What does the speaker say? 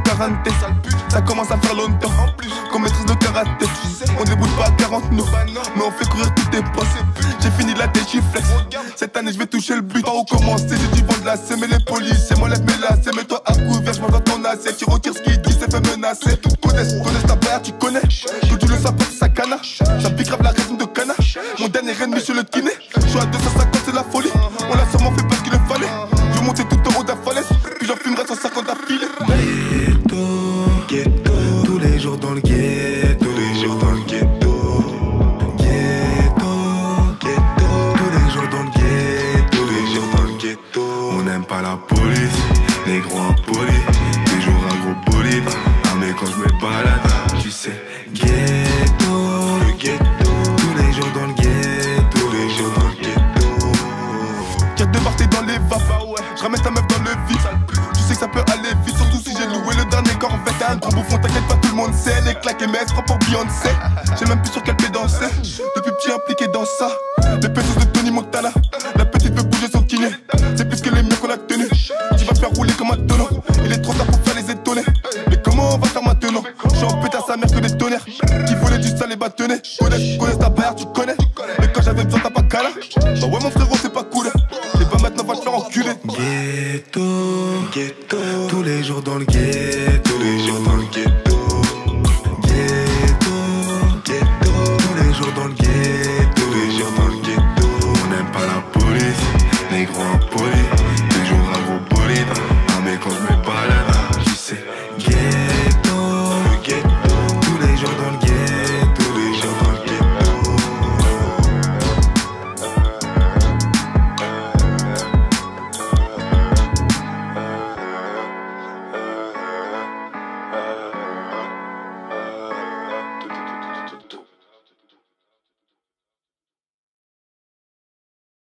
quarantaine. Ça commence à faire longtemps. Comme maîtrise de karaté. On déboule pas à 40 nous, mais on fait courir tous tes potes. J'ai fini la déchiflex. Cette année je vais toucher le but. Par où commencer, j'ai du vent de la mais les policiers m'enlèvent mes lacets. Mets-toi à couvert, je mange dans ton assiette. Tu retires ce qu'il dit, c'est fait menacer. Kodes ta barre, tu connais. Que tu le sapeur, c'est sa cana. Ça pique grave la résine de canard. Mon dernier ennemi sur le kiné. Je suis à 250, c'est la folie. On l'a sûrement fait parce qu'il le fallait. Je vais monter tout en haut de la falaise. Puis j'en fumerai 150 d'affilée. Ghetto, ghetto. Tous les jours dans le ghetto. Tous les jours dans le ghetto. Ghetto, ghetto. Tous les jours dans le ghetto. Tous les jours dans le ghetto. On n'aime pas la police, les gros impolis. Toujours un gros bolide. Ah mais quand je me balade, tu sais. Ghetto, le ghetto. Tous les jours dans le ghetto. Tous les jours dans le ghetto. Y'a deux barres, t'es dans les vapes. Je ramène ta meuf dans le vide. Tu sais que ça peut aller vite, surtout si j'ai loué le dernier Corvette. T'es un gros bouffon, t'inquiète pas, tout le monde sait. Elle est claquée, mais elle se prend pour Beyoncé. J'ai même plus sur quel pied danser. Depuis petit impliqué dans ça. Les pétos de Tony Montana. La petite veut bouger son kiné. C'est plus que les miens qu'on a tenus. Tu vas faire rouler comme un tonneau. Il est trop tard pour faire les étonner. Mais comment on va faire maintenant? J'suis en pétasse sa mère que des tonnerres. Qui voulait du sale et bâtonné. Connais ta barre, tu connais.